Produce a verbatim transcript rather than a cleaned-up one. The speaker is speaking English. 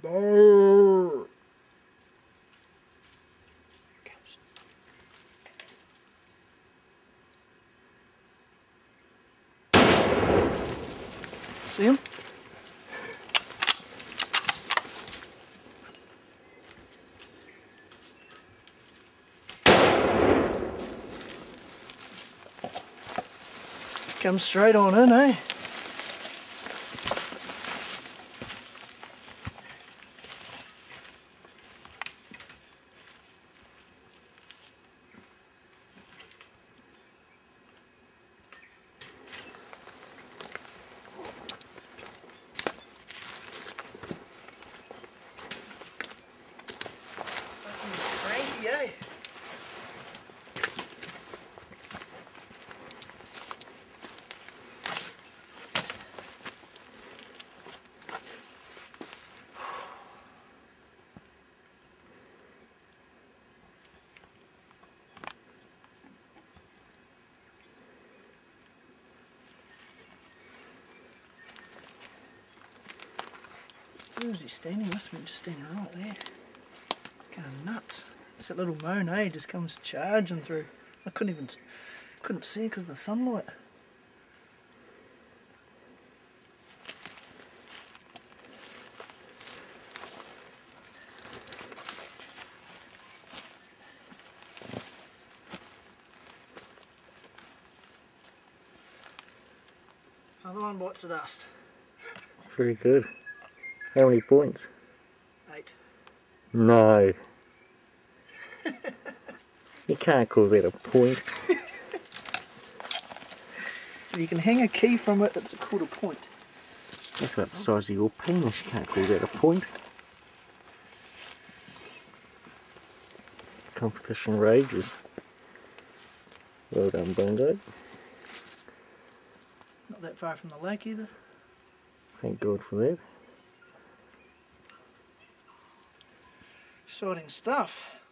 Brrr. See him? Comes straight on in, eh? Cranky, eh? Where was he standing? Must have been just standing right there. Going nuts. It's that little moan, eh? Just comes charging through. I couldn't even couldn't see it because of the sunlight. Another one bites the dust. Very good. How many points? Eight. No. You can't call that a point. If you can hang a key from it, it's called a point. That's about the size of your penis. You can't call that a point. Competition rages. Well done, Bondo. Not that far from the lake either. Thank God for that. Exciting stuff.